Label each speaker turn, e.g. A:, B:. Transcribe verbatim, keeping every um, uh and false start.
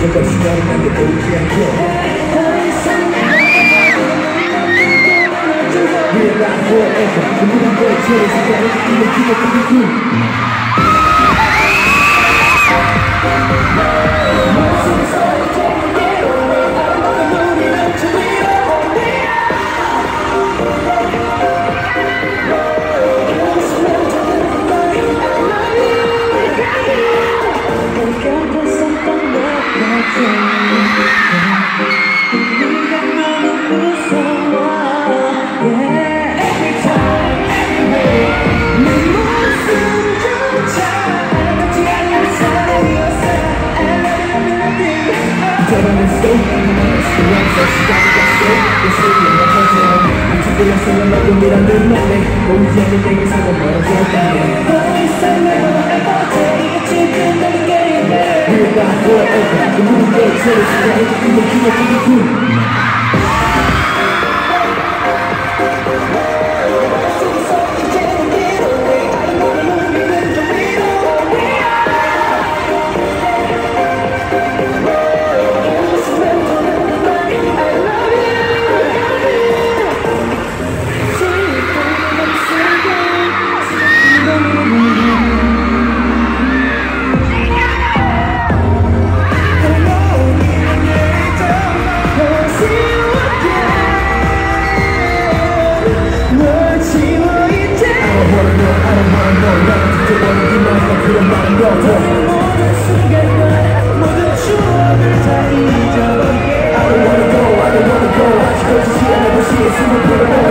A: 제발 시간을 남겨보지 않게 We're not forever 우리는 거쳐의 시간을 이기는 기적적인 꿈 꿈이라는 말에 오지 않는 내게 사고 멀어졌다네 더 이상 내가 ever take it 끝나는 게임에 We're not forever 우리는 거쳐의 시간을 이기는 기적적인 꿈 I don't wanna go, I don't wanna go 아직까지 시간을 보시에 숨을 풀어내